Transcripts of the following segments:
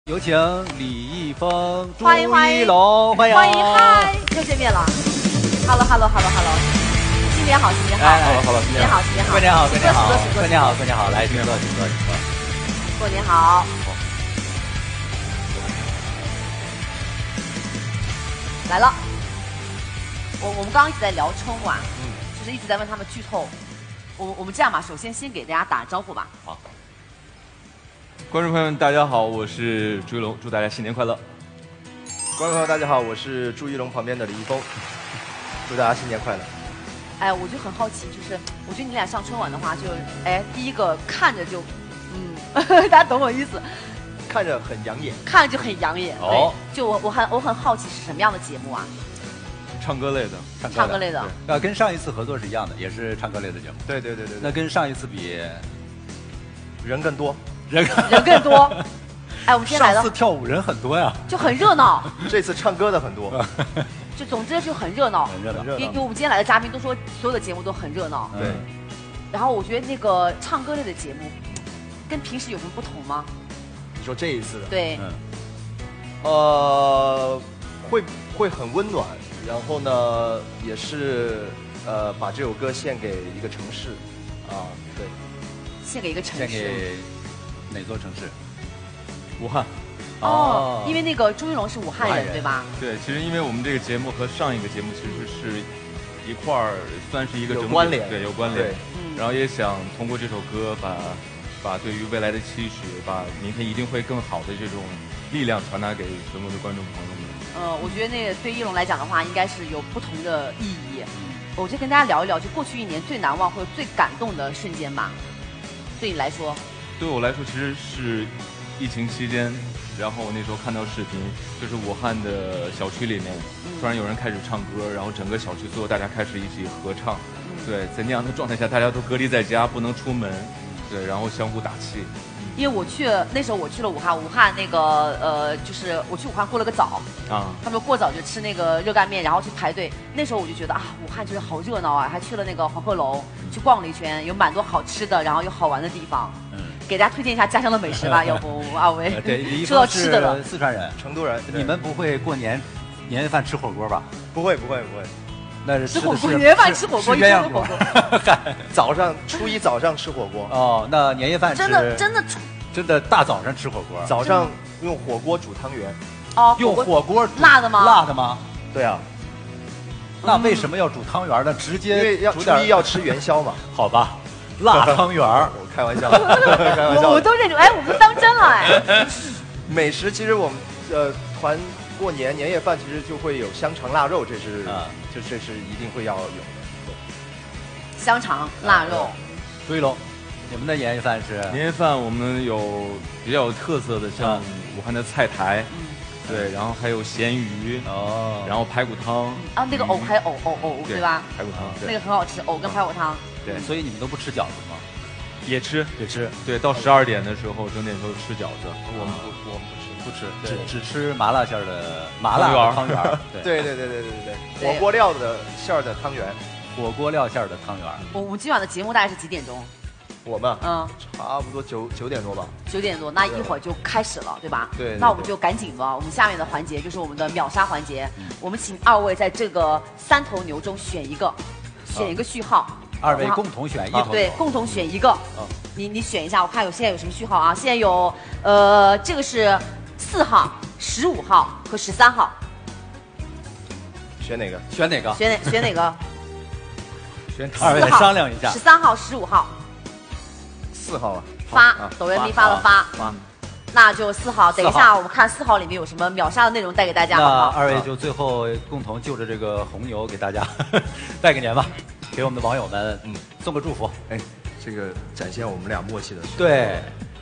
有请李易峰、朱欢迎一龙，欢迎， 嗨，又见面了。Hello， 新年好，新年好， 好， 新年好，新年好， 过年好，过年好， 过过年好，过年好，来，请坐，请坐，请坐。 过年好。来了，我们刚刚一直在聊春晚，就是一直在问他们剧透。我们这样吧，首先给大家打个招呼吧。 好。 观众朋友们，大家好，我是朱一龙，祝大家新年快乐。 观众朋友，大家好，我是朱一龙旁边的李易峰，祝大家新年快乐。 哎，我就很好奇，就是我觉得你俩上春晚的话，就第一个看着就，大家懂我意思， 看着很养眼， 看着就很养眼。 哦， 就我很好奇是什么样的节目啊？ 唱歌类的， 唱歌类的。 跟上一次合作是一样的，也是唱歌类的节目。 对。 那跟上一次比， 人更多。 人更多，哎，我们今天来了。 上次跳舞人很多呀， 就很热闹。 这次唱歌的很多， 就总之就很热闹， 很热闹。 因为我们今天来的嘉宾都说所有的节目都很热闹。 对。 然后我觉得那个唱歌类的节目，跟平时有什么不同吗？ 你说这一次的？ 对。 会很温暖，然后呢，也是把这首歌献给一个城市，对。 献给一个城市。 献给哪座城市？ 武汉。 哦，因为那个朱一龙是武汉人，对吧？ 对，其实因为我们这个节目和上一个节目其实是一块儿，算是一个有关联， 对，有关联。然后也想通过这首歌把对于未来的期许，把明天一定会更好的这种力量传达给所有的观众朋友们。 我觉得那个对一龙来讲的话，应该是有不同的意义。我就跟大家聊一聊，就过去一年最难忘或者最感动的瞬间吧。对你来说？ 对我来说，其实是疫情期间，然后我那时候看到视频，就是武汉的小区里面，突然有人开始唱歌，然后整个小区所有大家开始一起合唱。对，在那样的状态下，大家都隔离在家，不能出门，对，然后相互打气。 因为那时候我去了武汉那个就是我去武汉过了个早啊，他们过早就吃那个热干面，然后去排队。那时候我就觉得武汉真是好热闹啊，还去了那个黄鹤楼去逛了一圈，有蛮多好吃的，然后有好玩的地方。给大家推荐一下家乡的美食吧，要不二位？ 对， 说到吃的了， 四川人， 成都人， 你们不会过年夜饭吃火锅吧？ 不会。 那是吃火锅，年夜饭吃火锅， 鸳鸯锅。 初一早上吃火锅。 哦，那年夜饭真的大早上吃火锅。 早上用火锅煮汤圆。 哦， 用火锅辣的吗？ 辣的吗？ 对啊。 那为什么要煮汤圆呢？直接因为初一要吃元宵嘛。 好吧，辣汤圆我开玩笑，开玩笑。 我都认出，我们当真了美食其实我们团过年夜饭其实就会有香肠腊肉，这是一定会要有的。 香肠腊肉。 朱一龙，你们的年夜饭是？ 年夜饭我们有比较有特色的，像武汉的菜台。对，然后还有咸鱼然后排骨汤那个藕还有藕对吧？ 排骨汤那个很好吃，藕跟排骨汤。 对， 所以你们都不吃饺子吗？ 也吃。对，到12点的时候，整点时候吃饺子。 我们不吃， 只吃麻辣馅儿的麻辣汤圆。 对，火锅料的馅儿的汤圆， 火锅料馅儿的汤圆。 我们今晚的节目大概是几点钟？ 我们差不多9点多吧。 9点多，那一会儿就开始了，对吧？ 对。 那我们就赶紧吧。我们下面的环节就是我们的秒杀环节。我们请2位在这个3头牛中选一个序号。 2位共同选1头牛。 对，共同选一个。你选一下，我看现在有什么序号啊？现在有这个是4号、15号和13号。 选哪个？ 选哪个？ 选2位商量一下。 13号、15号。 4号啊。 发哆来咪发的发。那就4号。等一下，我们看4号里面有什么秒杀的内容带给大家。 那2位就最后共同就着这个红牛给大家拜个年吧，给我们的网友们送个祝福。 这个展现我们俩默契的时候。 对。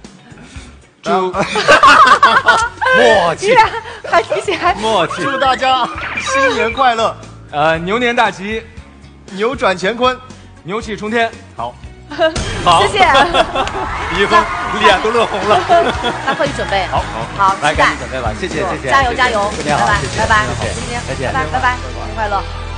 默契，还提起来默契。 祝大家新年快乐， 牛年大吉， 扭转乾坤， 牛气冲天。 好， 谢谢。 李易峰脸都乐红了。 来，贺宇准备。 好，来赶紧准备吧，谢谢， 加油， 过年好， 拜拜， 再见， 拜拜，新年快乐。